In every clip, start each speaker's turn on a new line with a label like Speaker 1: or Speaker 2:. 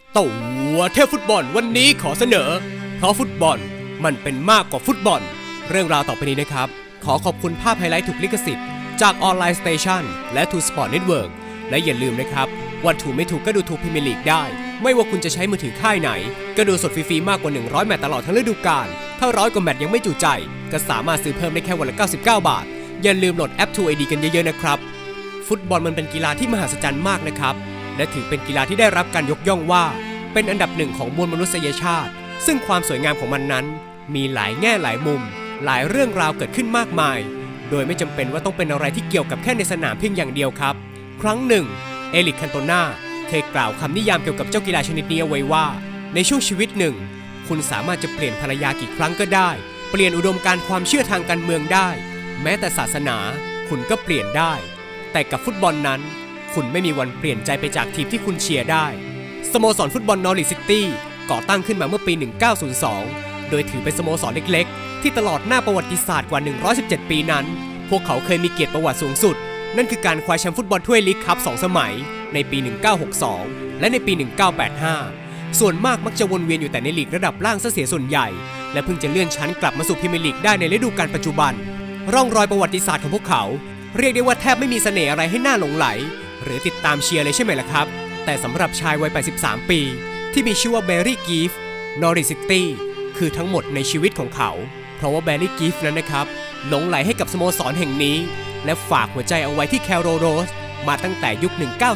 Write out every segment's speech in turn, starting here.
Speaker 1: ตัวเทพฟุตบอลวันนี้ขอเสนอเพราะฟุตบอลมันเป็นมากกว่าฟุตบอลเรื่องราวต่อไปนี้นะครับขอขอบคุณภาพไฮไลท์ถูกลิขสิทธิ์จากออนไลน์สเตชันและ True Sport Network และอย่าลืมนะครับว่าถูกไม่ถูกก็ดูทูพรีเมียร์ลีกได้ไม่ว่าคุณจะใช้มือถือค่ายไหนก็ดูสดฟรีๆมากกว่า100แมตช์ตลอดทั้งฤดูกาลถ้า100กว่าแมตช์ยังไม่จุใจก็สามารถซื้อเพิ่มได้แค่วันละ99 บาทอย่าลืมโหลดแอป True ID กันเยอะๆนะครับฟุตบอลมันเป็นกีฬาที่มหัศจรรย์มากนะครับและถือเป็นกีฬาที่ได้รับการยกย่องว่าเป็นอันดับหนึ่งของมวลมนุษยชาติซึ่งความสวยงามของมันนั้นมีหลายแง่หลายมุมหลายเรื่องราวเกิดขึ้นมากมายโดยไม่จำเป็นว่าต้องเป็นอะไรที่เกี่ยวกับแค่ในสนามเพียงอย่างเดียวครับครั้งหนึ่งเอริก คันโตนาเคยกล่าวคำนิยามเกี่ยวกับเจ้ากีฬาชนิดนี้เอาไว้ว่าในช่วงชีวิตหนึ่งคุณสามารถจะเปลี่ยนภรรยากี่ครั้งก็ได้เปลี่ยนอุดมการณ์ความเชื่อทางการเมืองได้แม้แต่ศาสนาคุณก็เปลี่ยนได้แต่กับฟุตบอลนั้นคุณไม่มีวันเปลี่ยนใจไปจากทีมที่คุณเชียร์ได้สโมสรฟุตบอลนอริทซิตี้ก่อตั้งขึ้นมาเมื่อปี 1902 โดยถือเป็นสโมสรเล็กๆที่ตลอดหน้าประวัติศาสตร์กว่า 117 ปีนั้นพวกเขาเคยมีเกียรติประวัติสูงสุดนั่นคือการคว้าแชมป์ฟุตบอลถ้วยลีกคัพ2 สมัยในปี 1962 และในปี 1985 ส่วนมากมักจะวนเวียนอยู่แต่ในลีกระดับล่างซะเสียส่วนใหญ่และเพิ่งจะเลื่อนชั้นกลับมาสู่พรีเมียร์ลีกได้ในฤดูกาลปัจจุบันร่องรอยประวัติศาสตร์ของพวกเขาเรียกได้ว่าแทบไม่มีเสน่ห์อะไรให้น่าหลงไหลหรือติดตามเชียร์เลยใช่ไหมล่ะครับแต่สำหรับชายวัย 83 ปีที่มีชื่อว่าแบร์รี่ กีฟนอริทซิตี้คือทั้งหมดในชีวิตของเขาเพราะว่าแบร์รี่ กีฟนั้นนะครับหลงไหลให้กับสโมสรแห่งนี้และฝากหัวใจเอาไว้ที่แคโรโรสมาตั้งแต่ยุค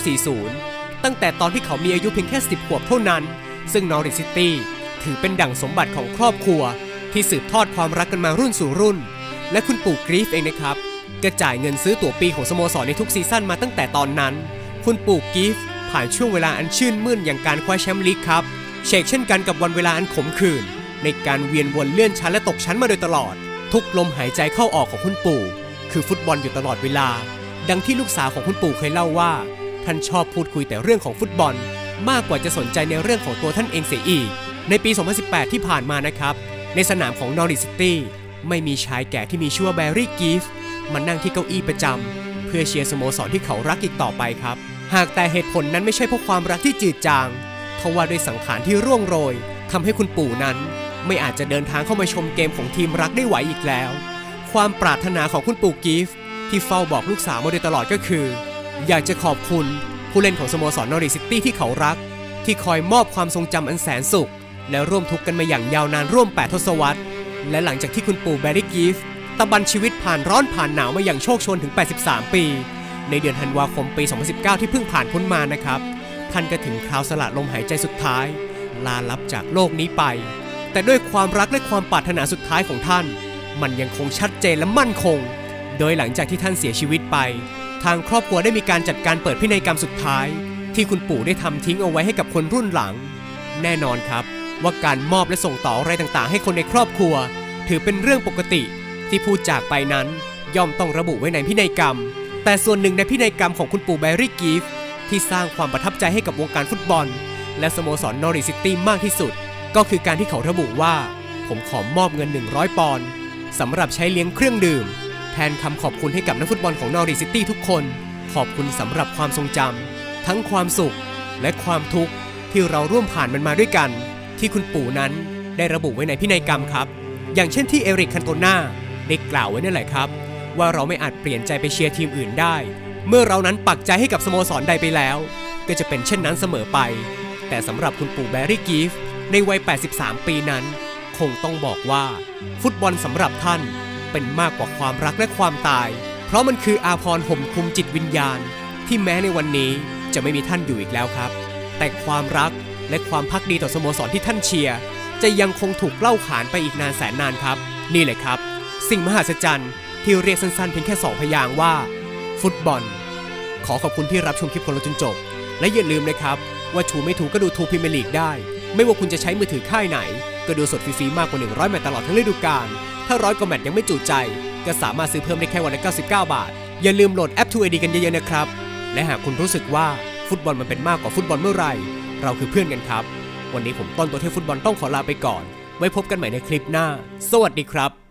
Speaker 1: 1940 ตั้งแต่ตอนที่เขามีอายุเพียงแค่ 10 ขวบเท่านั้นซึ่งนอริทซิตี้ถือเป็นดั่งสมบัติของครอบครัวที่สืบทอดความรักกันมารุ่นสู่รุ่นและคุณปู่กรีฟเองนะครับก็จ่ายเงินซื้อตั๋วปีของสโมสรในทุกซีซั่นมาตั้งแต่ตอนนั้นคุณปู่กีฟผ่านช่วงเวลาอันชื่นมื่นอย่างการคว้าแชมป์ลีกครับเชกเช่นกันกับวันเวลาอันขมขื่นในการเวียนวนเลื่อนชั้นและตกชั้นมาโดยตลอดทุกลมหายใจเข้าออกของคุณปู่คือฟุตบอลอยู่ตลอดเวลาดังที่ลูกสาวของคุณปู่เคยเล่าว่าท่านชอบพูดคุยแต่เรื่องของฟุตบอลมากกว่าจะสนใจในเรื่องของตัวท่านเองเสียอีกในปี 2018 ที่ผ่านมานะครับในสนามของนอริทซิตี้ไม่มีชายแก่ที่มีชื่อว่าแบร์รี่ กีฟมานั่งที่เก้าอี้ประจำเพื่อเชียร์สโมสรที่เขารักอีกต่อไปครับหากแต่เหตุผลนั้นไม่ใช่เพราะความรักที่จืดจางทว่าด้วยสังขารที่ร่วงโรยทำให้คุณปู่นั้นไม่อาจจะเดินทางเข้ามาชมเกมของทีมรักได้ไหวอีกแล้วความปรารถนาของคุณปู่กีฟที่เฝ้าบอกลูกสาวมาโดยตลอดก็คืออยากจะขอบคุณผู้เล่นของสโมสรนอริทซิตี้ที่เขารักที่คอยมอบความทรงจำอันแสนสุขและร่วมทุกข์กันมาอย่างยาวนานร่วม8 ทศวรรษและหลังจากที่คุณปู่แบร์รี่ กีฟตะบันชีวิตผ่านร้อนผ่านหนาวมาอย่างโชคโชนถึง83 ปีในเดือนธันวาคมปี 2019 ที่เพิ่งผ่านพ้นมานะครับท่านก็ถึงคราวสละลมหายใจสุดท้ายลาลับจากโลกนี้ไปแต่ด้วยความรักและความปรารถนาสุดท้ายของท่านมันยังคงชัดเจนและมั่นคงโดยหลังจากที่ท่านเสียชีวิตไปทางครอบครัวได้มีการจัดการเปิดพินัยกรรมสุดท้ายที่คุณปู่ได้ทำทิ้งเอาไว้ให้กับคนรุ่นหลังแน่นอนครับว่าการมอบและส่งต่ออะไรต่างๆให้คนในครอบครัวถือเป็นเรื่องปกติที่ผู้จากไปนั้นย่อมต้องระบุไว้ในพินัยกรรมแต่ส่วนหนึ่งในพินัยกรรมของคุณปู่แบร์รี่ กีฟที่สร้างความประทับใจให้กับวงการฟุตบอลและสโมสรนอริทซิตี้มากที่สุดก็คือการที่เขาระบุว่าผมขอมอบเงิน100 ปอนด์สำหรับใช้เลี้ยงเครื่องดื่มแทนคำขอบคุณให้กับนักฟุตบอลของนอริทซิตี้ทุกคนขอบคุณสำหรับความทรงจำทั้งความสุขและความทุกข์ที่เราร่วมผ่านมันมาด้วยกันที่คุณปู่นั้นได้ระบุไว้ในพินัยกรรมครับอย่างเช่นที่เอริก คันโตนาได้กล่าวไว้นั่นแหละครับว่าเราไม่อาจเปลี่ยนใจไปเชียร์ทีมอื่นได้เมื่อเรานั้นปักใจให้กับสโมสรใดไปแล้วก็จะเป็นเช่นนั้นเสมอไปแต่สำหรับคุณปู่แบร์รี่ กีฟในวัย 83 ปีนั้นคงต้องบอกว่าฟุตบอลสำหรับท่านเป็นมากกว่าความรักและความตายเพราะมันคืออาภรณ์ห่มคลุมจิตวิญญาณที่แม้ในวันนี้จะไม่มีท่านอยู่อีกแล้วครับแต่ความรักและความภักดีต่อสโมสรที่ท่านเชียร์จะยังคงถูกเล่าขานไปอีกนานแสนนานครับนี่แหละครับสิ่งมหัศจรรย์ที่เรียกสั้นๆเพียงแค่2 พยางค์ว่าฟุตบอลขอขอบคุณที่รับชมคลิปของเราจนจบและอย่าลืมนะครับว่าถูไม่ถูก็ดูทูพรีเมียร์ลีกได้ไม่ว่าคุณจะใช้มือถือค่ายไหนก็ดูสดฟรีๆมากกว่า100แมตช์ตลอดทั้งฤดูกาลถ้า100 กว่าแมตช์ยังไม่จุใจก็สามารถซื้อเพิ่มได้แค่วันละ99 บาทอย่าลืมโหลดแอป True ID กันเยอะๆนะครับและหากคุณรู้สึกว่าฟุตบอลมันเป็นมากกว่าฟุตบอลเมื่อไหร่เราคือเพื่อนกันครับวันนี้ผมต้นตัวเทพฟุตบอลต้องขอลาไปก่อนไว้พบกันใหม่ในคลิปหน้าสวัสดีครับ